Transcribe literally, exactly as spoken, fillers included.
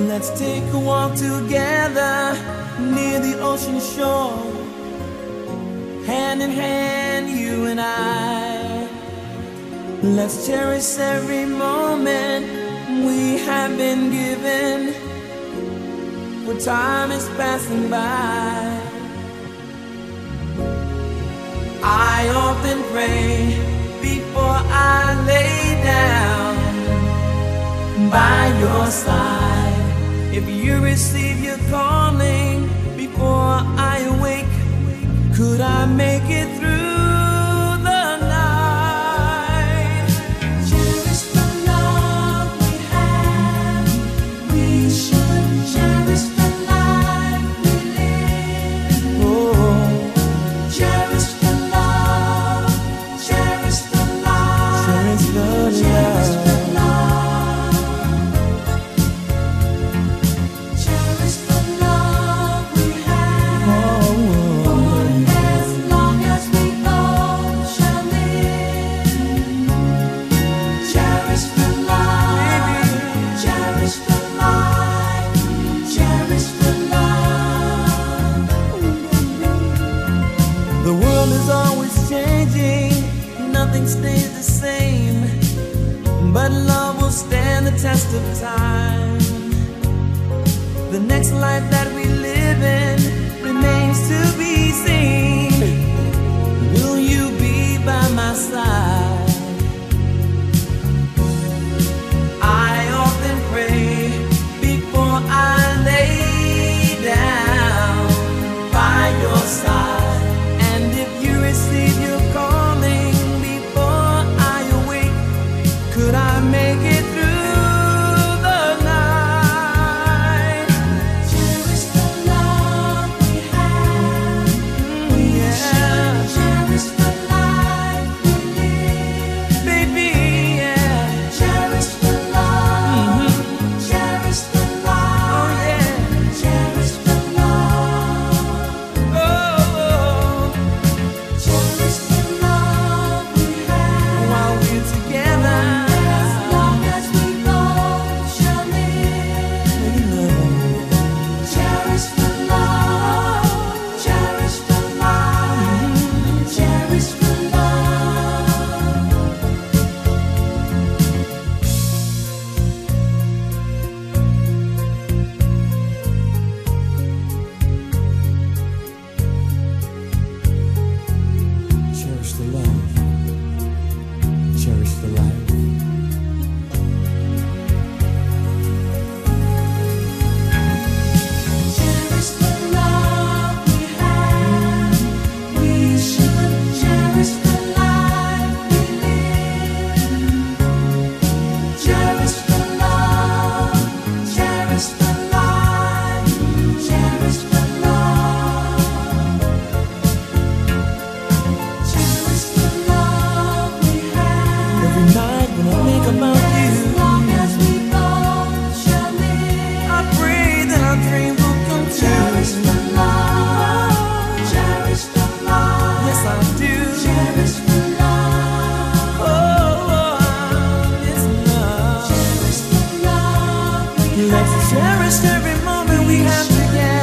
Let's take a walk together near the ocean shore, hand in hand, you and I. Let's cherish every moment we have been given, for time is passing by. I often pray before I lay down by your side. If you receive your calling before I awake, could I make it through the night? Cherish the love we have. We should cherish the life we live. Oh, cherish the love, cherish the life, cherish the love. Nothing stays the same, but love will stand the test of time. The next life that we live in remains to be seen. Will you be by my side? I often pray before I lay down by your side. And if you receive your calling, could I make it through the night? Cherish the love we have. We should cherish the life we live. Baby, yeah. Cherish the love. Mm-hmm. Cherish the life. Oh, yeah. Cherish the love. Oh, oh. Cherish the love we have while we're together. Let's cherish every moment we have together.